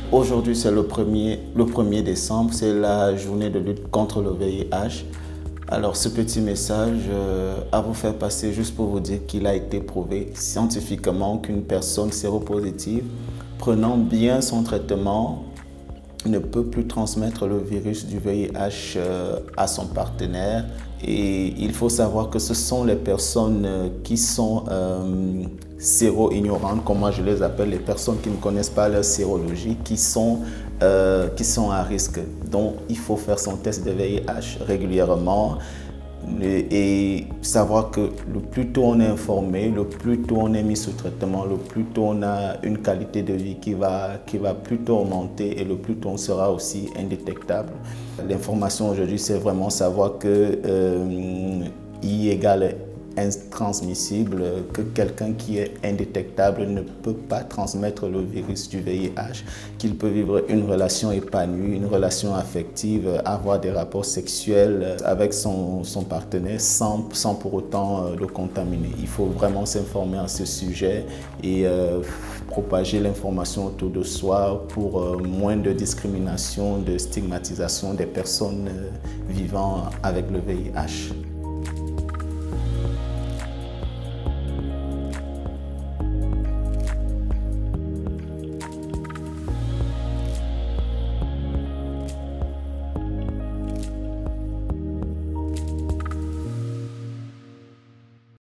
Aujourd'hui, c'est le 1er décembre, c'est la journée de lutte contre le VIH. Alors, ce petit message à vous faire passer juste pour vous dire qu'il a été prouvé scientifiquement qu'une personne séropositive prenant bien son traitement ne peut plus transmettre le virus du VIH à son partenaire. Et il faut savoir que ce sont les personnes qui sont séro-ignorantes, comme moi je les appelle, les personnes qui ne connaissent pas leur sérologie, qui sont à risque. Donc il faut faire son test de VIH régulièrement et savoir que le plus tôt on est informé, le plus tôt on est mis sous traitement, le plus tôt on a une qualité de vie qui va plus tôt augmenter et le plus tôt on sera aussi indétectable. L'information aujourd'hui, c'est vraiment savoir que I égale intransmissible, que quelqu'un qui est indétectable ne peut pas transmettre le virus du VIH, qu'il peut vivre une relation épanouie, une relation affective, avoir des rapports sexuels avec son partenaire sans pour autant le contaminer. Il faut vraiment s'informer à ce sujet et propager l'information autour de soi pour moins de discrimination, de stigmatisation des personnes vivant avec le VIH.